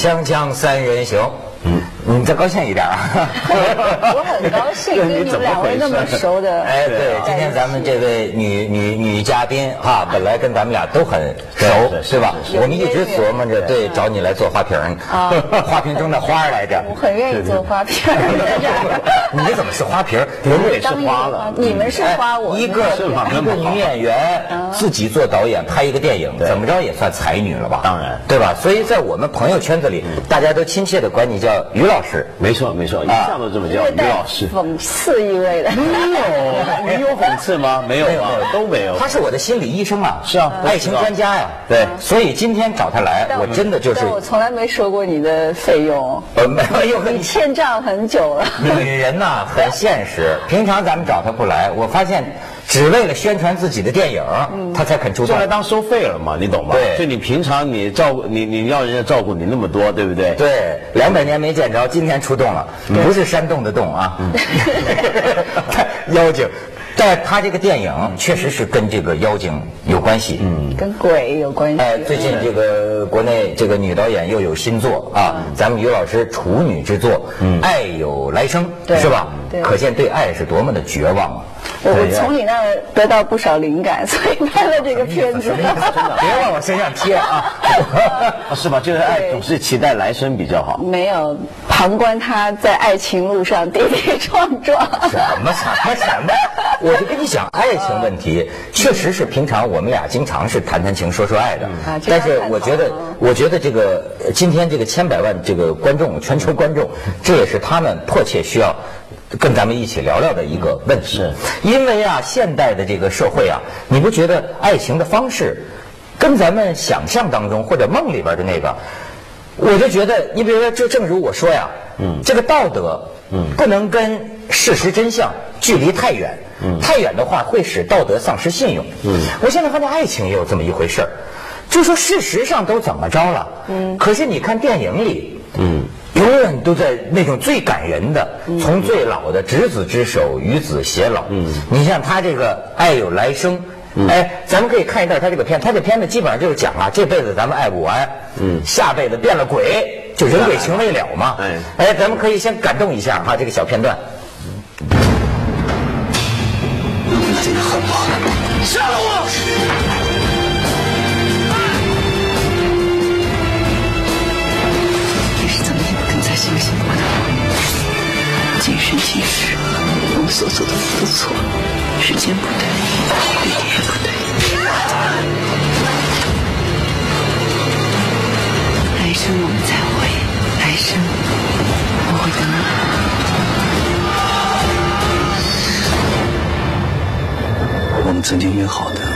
锵锵三人行。你再高兴一点啊！ 我很高兴跟你们两位那么熟的。 哎，对，今天咱们这位女嘉宾哈，本来跟咱们俩都很熟，是吧？我们一直琢磨着对找你来做花瓶啊，花瓶中的花来着。 我很愿意做花瓶。 你怎么是花瓶？我们也是花了。 你们是花，我一个女演员自己做导演拍一个电影，怎么着也算才女了吧？ 当然， 对吧？所以在我们朋友圈子里，大家都亲切的管你叫于老师。 没错没错，一向都这么叫于老师。 讽刺意味的。 你有讽刺吗？没有啊，都没有。 他是我的心理医生啊， 是啊， 爱情专家呀。 对， 所以今天找他来，我真的就是。 但我从来没说过你的费用。 没有， 你欠账很久了。 女人呐，很现实。平常咱们找他不来，我发现只为了宣传自己的电影，他才肯出动。 就来当收费了嘛，你懂吧？ 对。 就你平常你照顾你要人家照顾你那么多，对不对？ 对，200年没见着，今天出动了，不是山洞的洞啊，妖精。但他这个电影确实是跟这个妖精有关系， 跟鬼有关系。 最近这个国内这个女导演又有新作啊，咱们于老师处女之作《爱有来生》，是吧？可见对爱是多么的绝望啊！ 我从你那儿得到不少灵感，所以拍了这个片子。 别往我身上贴啊！ 是吧？就是爱总是期待来生比较好。 没有旁观他在爱情路上跌跌撞撞。 什么？我就跟你讲，爱情问题确实是平常我们俩经常是谈情说爱的，但是我觉得这个今天这个千百万这个观众，全球观众，这也是他们迫切需要跟咱们一起聊聊的一个问题。因为啊，现代的这个社会啊，你不觉得爱情的方式跟咱们想象当中或者梦里边的那个，我就觉得，你比如说，就正如我说呀，这个道德，不能跟事实真相距离太远，太远的话会使道德丧失信用。我现在发现爱情也有这么一回事儿，就说事实上都怎么着了，可是你看电影里，永远都在那种最感人的，从最老的执子之手，与子偕老。你像他这个爱有来生。咱们可以看一段他这个片，他这片子基本上就是讲啊，这辈子咱们爱不完，下辈子变了鬼，就人鬼情未了嘛。咱们可以先感动一下哈，这个小片段。 你真的很棒，杀了我！ 你是怎么也不肯再相信我的？今生今世，我们所做的都错了，时间不对，地点也不对。来生我们再会，来生我会等你。我们曾经约好的。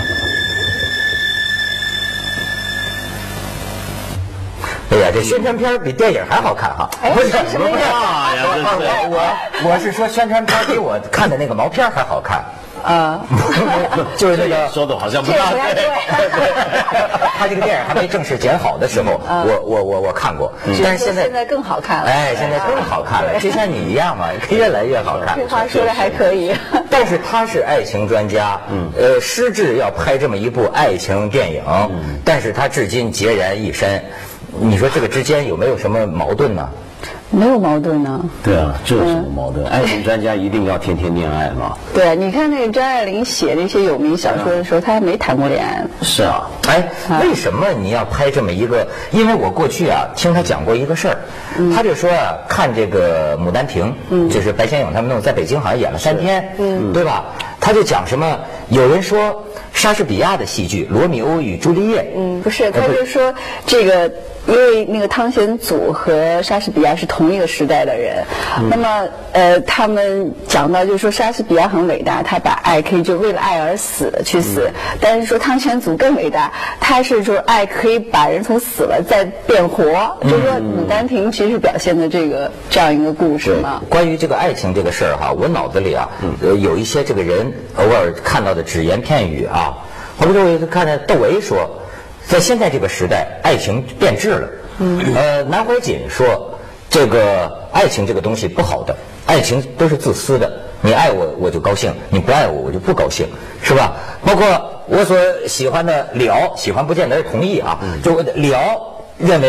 哎呀，这宣传片比电影还好看哈！不是什么呀？ 我是说宣传片比我看的那个毛片还好看。就是那个说的好像不大对。 他这个电影还没正式剪好的时候，我看过，但是现在更好看了。 现在更好看了，就像你一样嘛，越来越好看。 这话说的还可以。 但是他是爱情专家，失志要拍这么一部爱情电影，但是他至今孑然一身。你说这个之间有没有什么矛盾呢？ 没有矛盾呢。 对啊，这有什么矛盾？爱情专家一定要天天恋爱吗？ 对，你看那个张爱玲写那些有名小说的时候，她还没谈过恋爱。 是啊， 为什么你要拍这么一个？因为我过去啊听他讲过一个事儿，他就说啊，看这个《牡丹亭》，就是白先勇他们弄在北京好像演了3天，对吧？他就讲什么？有人说莎士比亚的戏剧《罗密欧与朱丽叶》， 不是，他就说这个。因为那个汤显祖和莎士比亚是同一个时代的人，那么他们讲到就是说莎士比亚很伟大，他把爱可以就为了爱而死去死，但是说汤显祖更伟大，他是说爱可以把人从死了再变活，就是说《牡丹亭》其实表现的这样一个故事嘛。 关于这个爱情这个事儿哈，我脑子里啊有一些这个人偶尔看到的只言片语啊，我不是看见窦唯说。在现在这个时代，爱情变质了。南怀瑾说，这个爱情这个东西不好的，爱情都是自私的。你爱我，我就高兴；你不爱我，我就不高兴，是吧？包括我所喜欢的了，喜欢不见得是同意啊。就了认为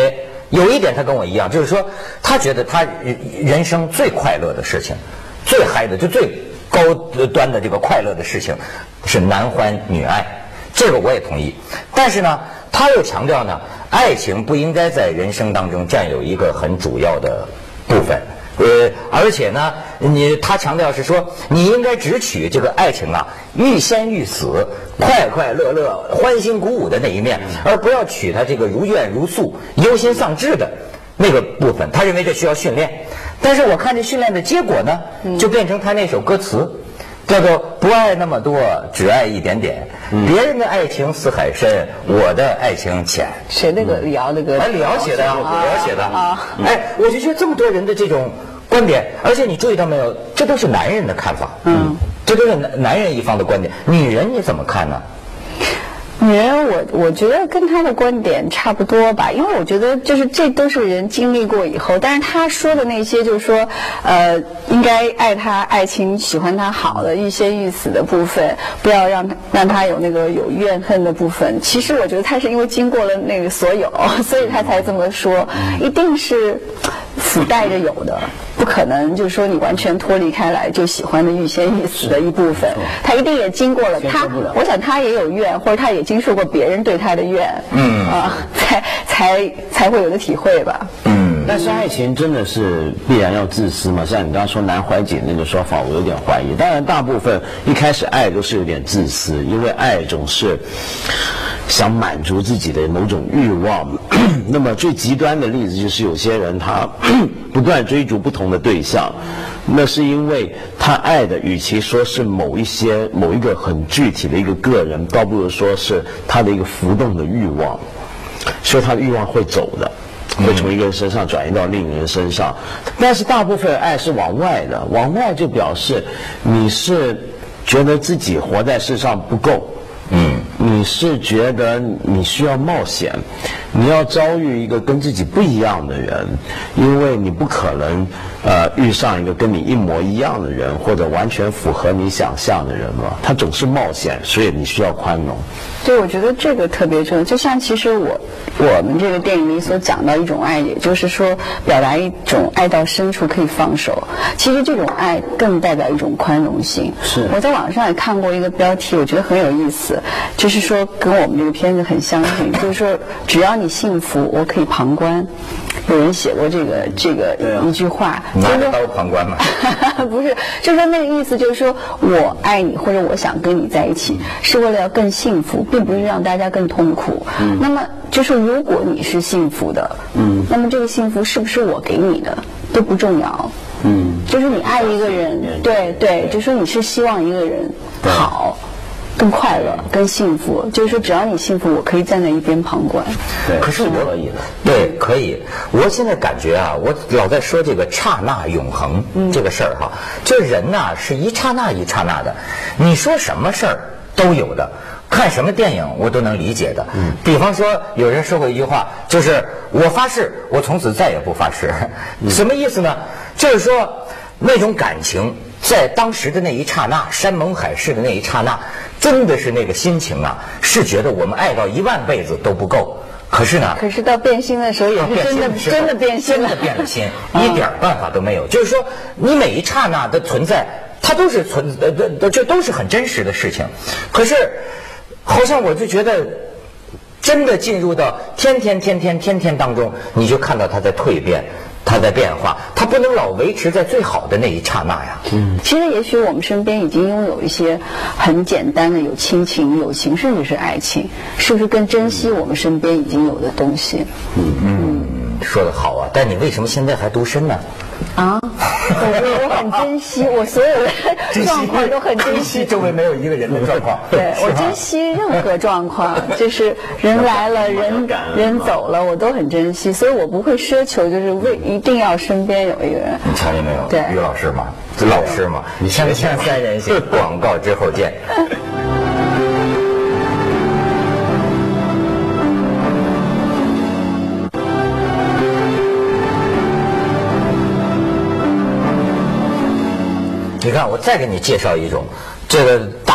有一点他跟我一样，就是说他觉得他人生最快乐的事情，最嗨的就最高端的这个快乐的事情是男欢女爱，这个我也同意。但是呢，他又强调呢，爱情不应该在人生当中占有一个很主要的部分。而且呢，他强调是说，你应该只取这个爱情啊，欲仙欲死、快快乐乐、欢欣鼓舞的那一面，而不要取他这个如怨如诉、忧心丧志的那个部分。他认为这需要训练，但是我看这训练的结果呢，就变成他那首歌词。叫做不爱那么多，只爱一点点。别人的爱情似海深，我的爱情浅。 谁那个李敖的歌？ 李敖写的，李敖写的。我就觉得这么多人的这种观点，而且你注意到没有，这都是男人的看法。这都是男人一方的观点。女人你怎么看呢？ 女人，我觉得跟他的观点差不多吧，因为我觉得就是这都是人经历过以后，但是他说的那些就是说，应该爱他爱情，喜欢他好的欲仙欲死的部分，不要让他有那个有怨恨的部分。其实我觉得他是因为经过了那个所有，所以他才这么说，一定是附带着有的，不可能就是说你完全脱离开来就喜欢的欲仙欲死的一部分，他一定也经过了他，我想他也有怨，或者他也经受过别人对他的怨，才会有的体会吧。 但是爱情真的是必然要自私吗？像你刚刚说南怀瑾那个说法，我有点怀疑。当然，大部分一开始爱都是有点自私，因为爱总是想满足自己的某种欲望。那么最极端的例子就是有些人他不断追逐不同的对象，那是因为他爱的与其说是某一个很具体的一个个人，倒不如说是他的一个浮动的欲望，所以他的欲望会走的。会从一个人身上转移到另一个人身上，但是大部分爱是往外的，往外就表示你是觉得自己活在世上不够，你是觉得你需要冒险，你要遭遇一个跟自己不一样的人，因为你不可能遇上一个跟你一模一样的人，或者完全符合你想象的人嘛，他总是冒险，所以你需要宽容。 对，我觉得这个特别重要。就像其实我们这个电影里所讲到一种爱，也就是说表达一种爱到深处可以放手。其实这种爱更代表一种宽容性。 是。 我在网上也看过一个标题，我觉得很有意思，就是说跟我们这个片子很相近，就是说只要你幸福，我可以旁观。有人写过这个一句话， 拿着刀旁观嘛？ 不是，就是说那个意思就是说我爱你或者我想跟你在一起，是为了要更幸福，并不是让大家更痛苦。那么就是如果你是幸福的，那么这个幸福是不是我给你的都不重要。就是你爱一个人，对，就是说你是希望一个人好。更快乐、更幸福，就是说，只要你幸福，我可以站在一边旁观。 对， 可是我可以的，对，可以。我现在感觉啊，我老在说这个刹那永恒这个事儿哈，这人呐是一刹那一刹那的，你说什么事儿都有的。看什么电影我都能理解的，比方说有人说过一句话，就是我发誓，我从此再也不发誓。什么意思呢？就是说那种感情在当时的那一刹那，山盟海誓的那一刹那，真的是那个心情啊，是觉得我们爱到10000辈子都不够。可是呢？ 可是到变心的时候也是真的变心了， 真的变了心，一点办法都没有。就是说，你每一刹那的存在，它都是这都是很真实的事情。可是，好像我就觉得，真的进入到天天当中，你就看到它在蜕变。它在变化，它不能老维持在最好的那一刹那呀。 其实也许我们身边已经拥有一些很简单的有亲情、友情，甚至是爱情，是不是更珍惜我们身边已经有的东西？ 说得好啊！但你为什么现在还独身呢？ 我很珍惜，我所有的状况都很珍惜， 周围没有一个人的状况。 对，我珍惜任何状况，就是人来了，人走了，我都很珍惜，所以我不会奢求，就是一定要身边有一个人。 你瞧见没有？ 对， 于老师嘛，这老师嘛，你像3人行，广告之后见。你看，我再给你介绍一种，这个大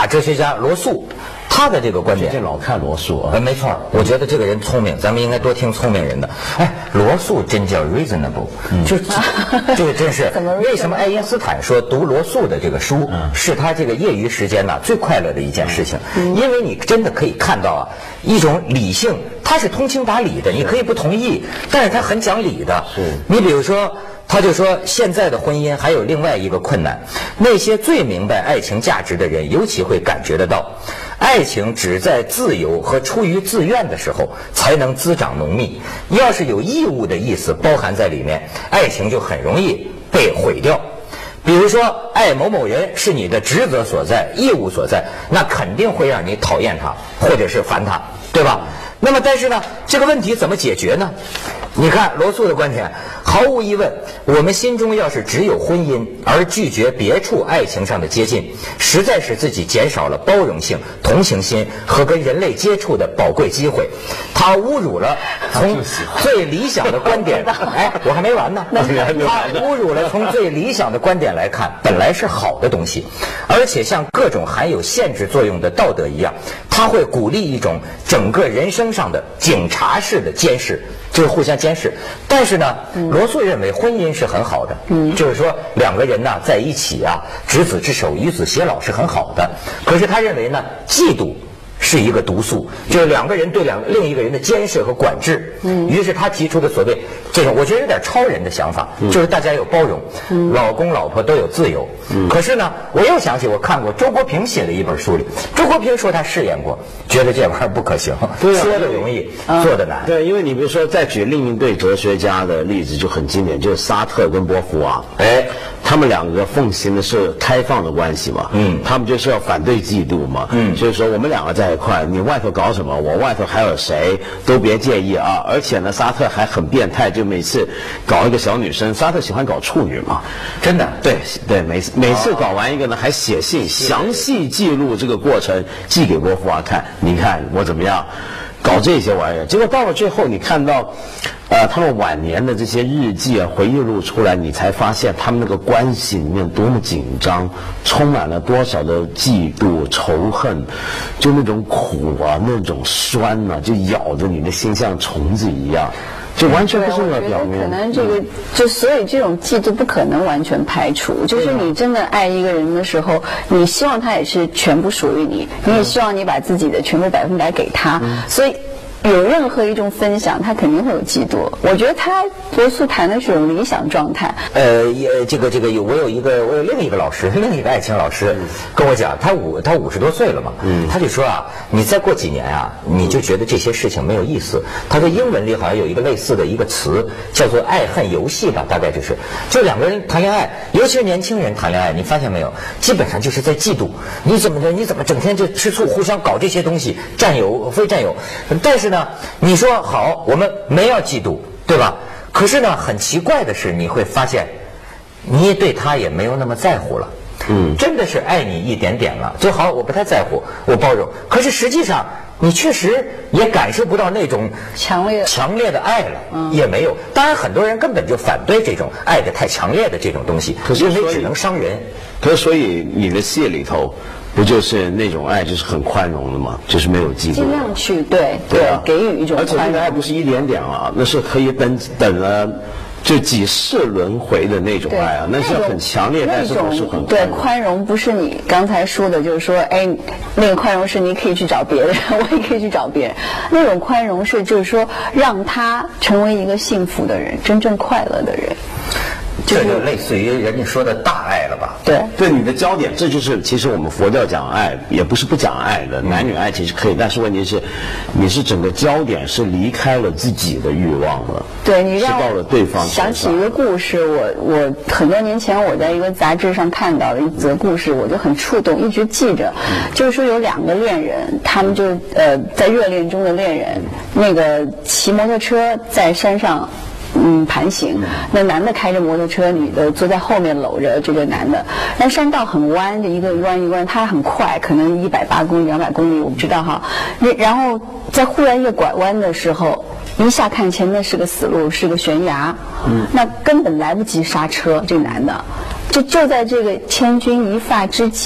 大哲学家罗素。他的这个观点， 最近老看罗素啊， 没错，我觉得这个人聪明，咱们应该多听聪明人的。哎，罗素真叫 reasonable，就这个真是。为什么爱因斯坦说读罗素的这个书是他这个业余时间呢最快乐的一件事情？因为你真的可以看到啊，一种理性，他是通情达理的，你可以不同意，但是他很讲理的。你比如说。他就说，现在的婚姻还有另外一个困难，那些最明白爱情价值的人，尤其会感觉得到，爱情只在自由和出于自愿的时候才能滋长浓密。要是有义务的意思包含在里面，爱情就很容易被毁掉。比如说，爱某某人是你的职责所在、义务所在，那肯定会让你讨厌他，或者是烦他，对吧？那么，但是呢，这个问题怎么解决呢？你看罗素的观点，毫无疑问，我们心中要是只有婚姻而拒绝别处爱情上的接近，实在使自己减少了包容性、同情心和跟人类接触的宝贵机会。他侮辱了从最理想的观点，哎，我还没完呢。他侮辱了从最理想的观点来看，本来是好的东西，而且像各种含有限制作用的道德一样，他会鼓励一种整个人生上的警察式的监视。就是互相监视，但是呢，罗素认为婚姻是很好的，就是说两个人呢在一起啊，执子之手，与子偕老是很好的。可是他认为呢，嫉妒是一个毒素，就是两个人对另一个人的监视和管制。于是他提出的所谓这种，我觉得有点超人的想法，就是大家有包容，老公老婆都有自由。可是呢，我又想起我看过周国平写的一本书里，周国平说他试验过，觉得这玩意儿不可行，说的容易，做的难。 对，因为你比如说再举另一对哲学家的例子就很经典，就是沙特跟波伏娃。哎，他们两个奉行的是开放的关系嘛，他们就是要反对嫉妒嘛，就是说我们两个在一块，你外头搞什么，我外头还有谁都别介意啊。而且呢，沙特还很变态，就每次搞一个小女生，沙特喜欢搞处女嘛， 真的， 对，每次搞完一个呢，还写信详细记录这个过程，寄给波伏娃看，你看我怎么样。搞这些玩意儿，结果到了最后，你看到，他们晚年的这些日记啊、回忆录出来，你才发现他们那个关系里面多么紧张，充满了多少的嫉妒、仇恨，就那种苦啊、那种酸啊，就咬着你的心像虫子一样。就完全不是那个表面。 可能这个就所以这种嫉妒不可能完全排除。就是你真的爱一个人的时候，你希望他也是全部属于你，你也希望你把自己的全部100%给他，所以。有任何一种分享，他肯定会有嫉妒。我觉得他罗素谈的是种理想状态。 这个我有另一个老师，另一个爱情老师跟我讲，他50多岁了嘛，他就说啊，你再过几年啊，你就觉得这些事情没有意思。他说英文里好像有一个类似的一个词，叫做爱恨游戏吧，大概就两个人谈恋爱，尤其是年轻人谈恋爱，你发现没有，基本上就是在嫉妒，你怎么整天就吃醋，互相搞这些东西，占有非占有，但是呢。你说好，我们没要嫉妒，对吧？可是呢，很奇怪的是，你会发现，你对他也没有那么在乎了。真的是爱你一点点了，就好，我不太在乎，我包容。可是实际上，你确实也感受不到那种强烈的爱了，也没有。当然，很多人根本就反对这种爱的太强烈的这种东西，因为只能伤人。 可是，所以你的戏里头。不就是那种爱，就是很宽容的嘛，就是没有嫉妒， 尽量去对给予一种宽容。 而且那个爱不是一点点啊，那是可以等了就几世轮回的那种爱啊，那是很强烈，但是不是很对宽容，不是你刚才说的，就是说，哎，那个宽容是你可以去找别人，我也可以去找别人。那种宽容是就是说，让他成为一个幸福的人，真正快乐的人。 这就类似于人家说的大爱了吧？ 对，你的焦点，这就是其实我们佛教讲爱，也不是不讲爱的，男女爱其实可以，但是问题是，你是整个焦点是离开了自己的欲望了， 对你让到了对方身上。 想起一个故事，我很多年前我在一个杂志上看到的一则故事，我就很触动，一直记着，就是说有2个恋人，他们就在热恋中的恋人，那个骑摩托车在山上。盘行，那男的开着摩托车，女的坐在后面搂着这个男的。那山道很弯，这一个弯一弯，他很快，可能180公里、200公里，我不知道哈。然后在忽然一个拐弯的时候，一下看前面是个死路，是个悬崖，那根本来不及刹车，这个男的就在这个千钧一发之际，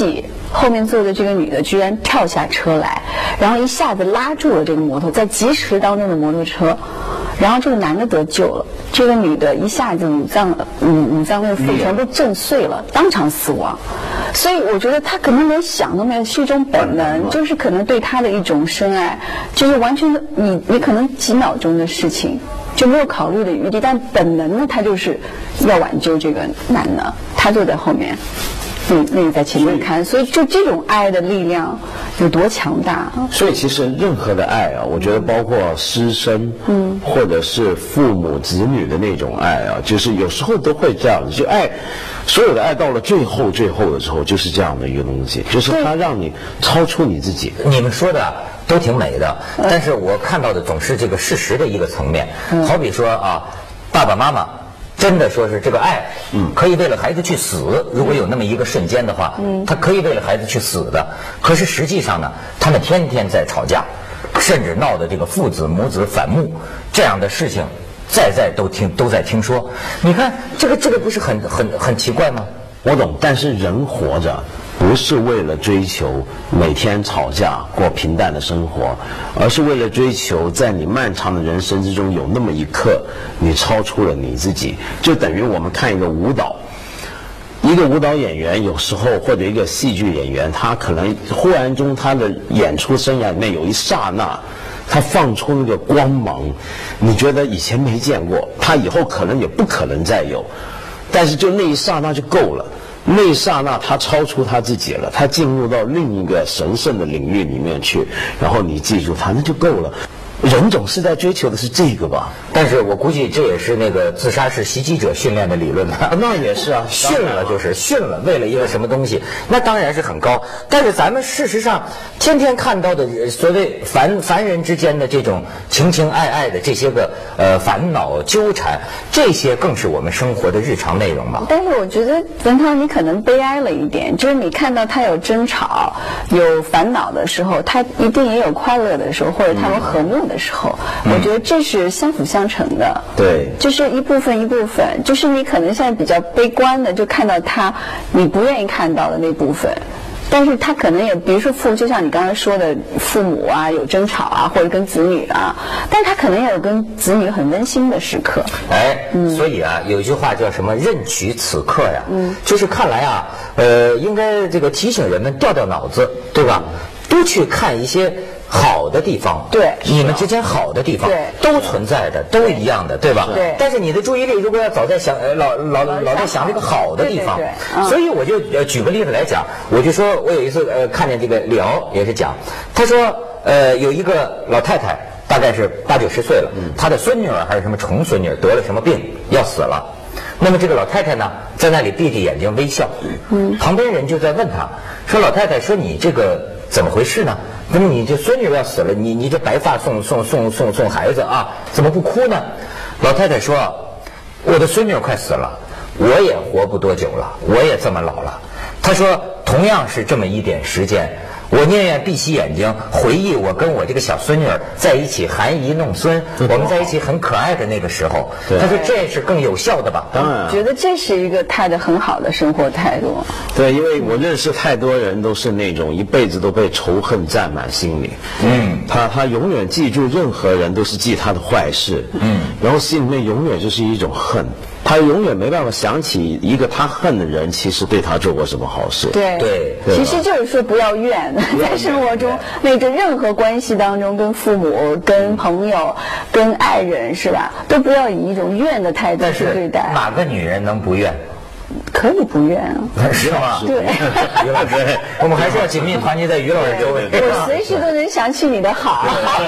后面坐的这个女的居然跳下车来，然后一下子拉住了这个摩托，在疾驰当中的摩托车，然后这个男的得救了，这个女的一下子五脏六腑全部震碎了，当场死亡。所以我觉得他可能连想都没有，是一种本能，就是可能对他的一种深爱，就是完全的你可能几秒钟的事情就没有考虑的余地，但本能呢，他就是要挽救这个男的，他坐在后面。那个在前面看，所以就这种爱的力量有多强大。 所以其实任何的爱啊，我觉得包括师生，或者是父母子女的那种爱啊，就是有时候都会这样子，就爱，所有的爱到了最后的时候，就是这样的一个东西，就是它让你超出你自己。 你们说的都挺美的，但是我看到的总是这个事实的一个层面。好比说啊，爸爸妈妈真的说是这个爱，可以为了孩子去死，如果有那么一个瞬间的话，他可以为了孩子去死的。可是实际上呢，他们天天在吵架，甚至闹的这个父子母子反目这样的事情，在都在听说。你看这个不是很奇怪吗？ 我懂，但是人活着不是为了追求每天吵架过平淡的生活，而是为了追求在你漫长的人生之中有那么一刻你超出了你自己。就等于我们看一个舞蹈，一个舞蹈演员有时候或者一个戏剧演员，他可能忽然中他的演出生涯里面有一刹那他放出那个光芒，你觉得以前没见过，他以后可能也不可能再有，但是就那一刹那就够了。那一刹那他超出他自己了，他进入到另一个神圣的领域里面去，然后你记住他，那就够了。人总是在追求的是这个吧？ 但是我估计这也是那个自杀式袭击者训练的理论吧？ 那也是啊， 训了就是训了，为了一个什么东西，那当然是很高。但是咱们事实上天天看到的所谓凡人之间的这种情情爱爱的这些个烦恼纠缠，这些更是我们生活的日常内容吧。 但是我觉得文涛你可能悲哀了一点，就是你看到他有争吵有烦恼的时候，他一定也有快乐的时候，或者他们和睦的时候，我觉得这是相辅相成的。 对， 就是一部分，就是你可能现在比较悲观的，就看到他你不愿意看到的那部分。但是他可能也，比如说就像你刚才说的，父母啊有争吵啊，或者跟子女啊，但他可能也有跟子女很温馨的时刻。 所以啊，有一句话叫什么"任取此刻"呀，就是看来啊，应该这个提醒人们掉脑子，对吧？多去看一些好的地方， 对， 你们之间好的地方都存在的，都一样的，对吧？ 对。 但是你的注意力如果要早在想老在想这个好的地方，所以我就举个例子来讲，我就说我有一次看见这个李敖也是讲，他说有一个老太太大概是80、90岁了，她的孙女儿还是什么重孙女儿得了什么病要死了，那么这个老太太呢在那里闭着眼睛微笑，旁边人就在问她说，老太太说你这个怎么回事呢？那么你这孙女要死了，你这白发送孩子啊，怎么不哭呢？老太太说，我的孙女快死了，我也活不多久了，我也这么老了。她说同样是这么一点时间，我宁愿闭起眼睛回忆我跟我这个小孙女儿在一起含饴弄孙，我们在一起很可爱的那个时候。他说这是更有效的吧？ 当然， 觉得这是一个他的很好的生活态度。 对，因为我认识太多人都是那种一辈子都被仇恨占满心里。他永远记住任何人都是记他的坏事。然后心里面永远就是一种恨。他永远没办法想起一个他恨的人其实对他做过什么好事。 对，其实就是说不要怨，在生活中那个任何关系当中，跟父母、跟朋友、跟爱人是吧，都不要以一种怨的态度去对待。 哪个女人能不怨？ 可以不怨啊， 是吗？ 对， 于老师，我们还是要紧密团结在于老师周围。 我随时都能想起你的好。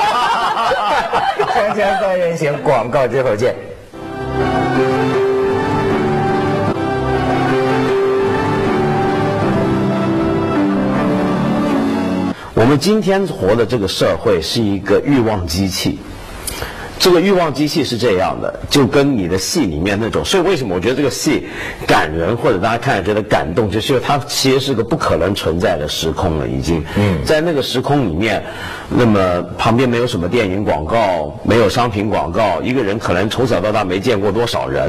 锵锵三人行，广告之后见。 我们今天活的这个社会是一个欲望机器，这个欲望机器是这样的，就跟你的戏里面那种，所以为什么我觉得这个戏感人，或者大家看着觉得感动，就是它其实是个不可能存在的时空了，已经。在那个时空里面，那么旁边没有什么电影广告，没有商品广告，一个人可能从小到大没见过多少人，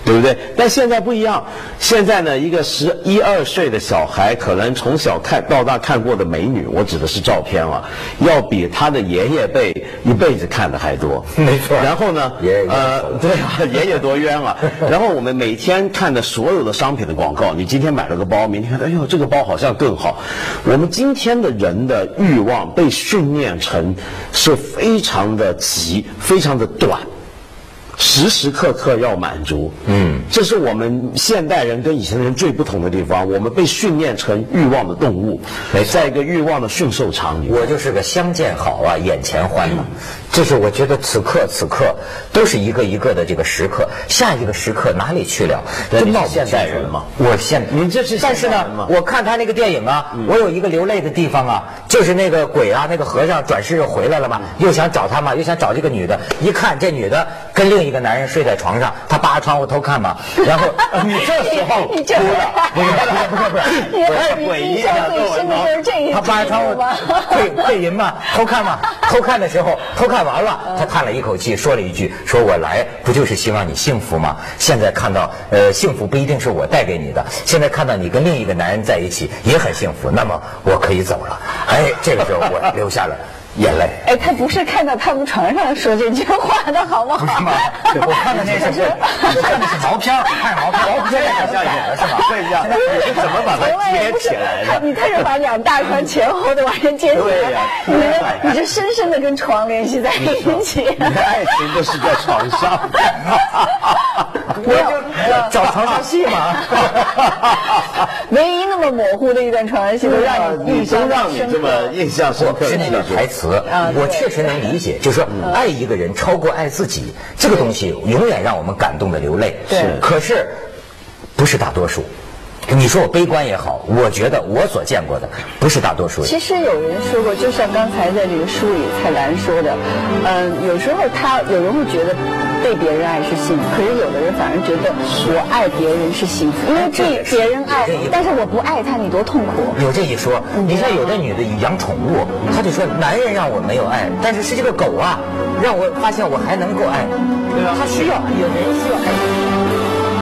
对不对？但现在不一样，现在呢，一个11、12岁的小孩，可能从小看到大看过的美女，我指的是照片啊，要比他的爷爷辈一辈子看的还多。 没错。 然后呢，对啊，爷爷多冤啊。然后我们每天看的所有的商品的广告，你今天买了个包，明天看，哎呦，这个包好像更好。我们今天的人的欲望被训练成是非常的急，非常的短。时时刻刻要满足，这是我们现代人跟以前的人最不同的地方。我们被训练成欲望的动物，在一个欲望的驯兽场里。 我就是个相见好啊，眼前欢嘛。就是我觉得此刻都是一个一个的这个时刻，下一个时刻哪里去了？真闹现代人嘛。 您这是但是呢，我看他那个电影啊，我有一个流泪的地方啊，就是那个鬼啊，那个和尚转世又回来了嘛，又想找他嘛，又想找这个女的，一看这女的跟另一个男人睡在床上，他扒窗户偷看嘛，然后你这时候哭了，不是， 诡异的就是这一他扒窗户会淫嘛，偷看嘛，偷看的时候偷看完了，他叹了一口气，说了一句：“说我来不就是希望你幸福吗？现在看到幸福不一定是我带给你的，现在看到你跟另一个男人在一起也很幸福，那么我可以走了。”哎，这个时候我流下了眼泪。 哎，他不是看到他们床上说这句话的好吗？ 不是吗？我看的那是我看的是毛片，看毛片太像演了是吧？ 对呀，你怎么把它接起来的？ 你特别把两大床前后的往上接起来，你这深深的跟床联系在一起。 你的爱情都是在床上， 没有找床上戏嘛。 唯一那么模糊的一段床上戏，都让你这么印象深刻。 是那个台词，我确实能理解，就是说爱一个人超过爱自己，这个东西永远让我们感动的流泪。 是， 可是不是大多数。你说我悲观也好，我觉得我所见过的不是大多数人。 其实有人说过，就像刚才在这个书里蔡澜说的，有时候有人会觉得被别人爱是幸福，可是有的人反而觉得我爱别人是幸福，因为被别人爱，但是我不爱他，你多痛苦。 有这一说，你像有的女的养宠物，她就说男人让我没有爱，但是是这个狗啊，让我发现我还能够爱，对吧？他需要，有人需要爱。